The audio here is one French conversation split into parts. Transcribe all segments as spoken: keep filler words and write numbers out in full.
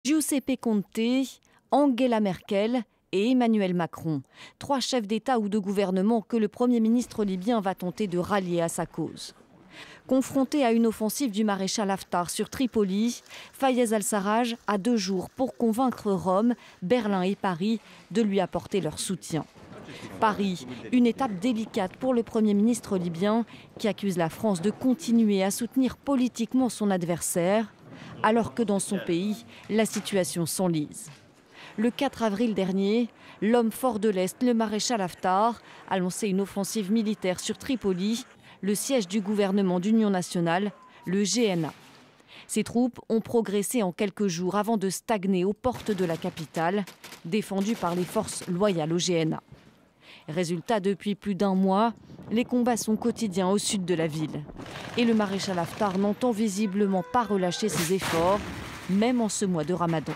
Giuseppe Conte, Angela Merkel et Emmanuel Macron, trois chefs d'État ou de gouvernement que le Premier ministre libyen va tenter de rallier à sa cause. Confronté à une offensive du maréchal Haftar sur Tripoli, Fayez al-Sarraj a deux jours pour convaincre Rome, Berlin et Paris de lui apporter leur soutien. Paris, une étape délicate pour le Premier ministre libyen qui accuse la France de continuer à soutenir politiquement son adversaire, alors que dans son pays, la situation s'enlise. Le quatre avril dernier, l'homme fort de l'Est, le maréchal Haftar, a lancé une offensive militaire sur Tripoli, le siège du gouvernement d'union nationale, le G N A. Ces troupes ont progressé en quelques jours avant de stagner aux portes de la capitale, défendues par les forces loyales au G N A. Résultat, depuis plus d'un mois, les combats sont quotidiens au sud de la ville. Et le maréchal Haftar n'entend visiblement pas relâcher ses efforts, même en ce mois de Ramadan.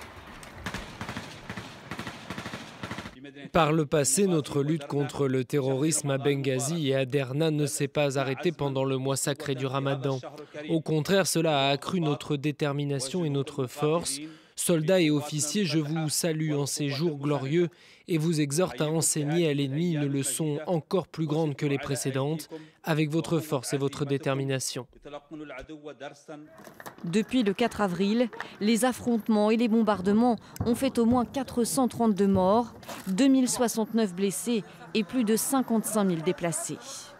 Par le passé, notre lutte contre le terrorisme à Benghazi et à Derna ne s'est pas arrêtée pendant le mois sacré du Ramadan. Au contraire, cela a accru notre détermination et notre force. Soldats et officiers, je vous salue en ces jours glorieux et vous exhorte à enseigner à l'ennemi une leçon encore plus grande que les précédentes, avec votre force et votre détermination. Depuis le quatre avril, les affrontements et les bombardements ont fait au moins quatre cent trente-deux morts, deux mille soixante-neuf blessés et plus de cinquante-cinq mille déplacés.